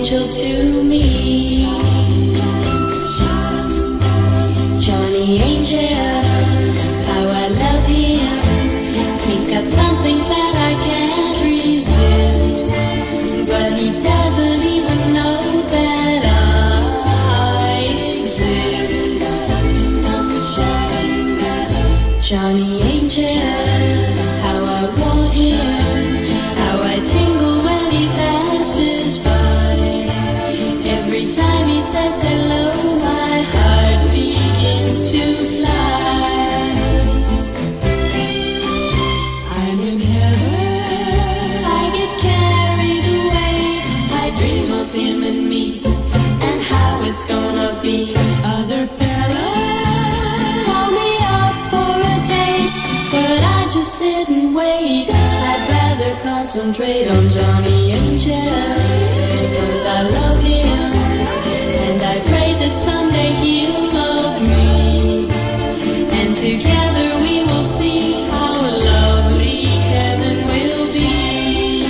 angel to me. Johnny Angel, how I love him. He's got something that I can't resist, but he doesn't even know that I exist. Johnny Angel, how I want him, how I tingle when he passes by. Every time he says hello, my heart begins to fly. I'm in heaven, I get carried away. I dream of him and me, and how it's gonna be. Other fellas call me up for a date, but I just sit and wait. I'd rather concentrate on Johnny Angel, because I love him, and I pray that someday he'll love me, and together we will see how lovely heaven will be.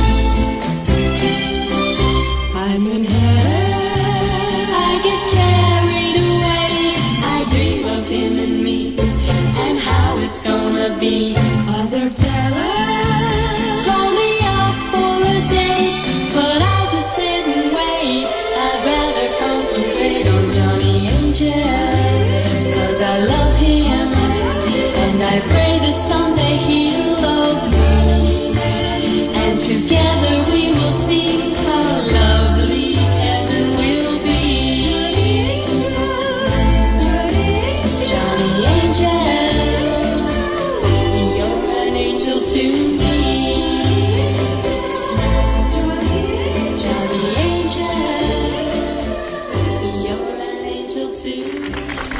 I'm in heaven, I get carried away. I dream of him and me, and how it's gonna be. Other fellas call me up for a date, but I just sit and wait. I'd rather concentrate on Johnny Angel, because I love him, and I pray that someday he'll love me, and together we will see how lovely heaven will be. Johnny Angel, you're an angel to me. Johnny Angel, you're an angel to me.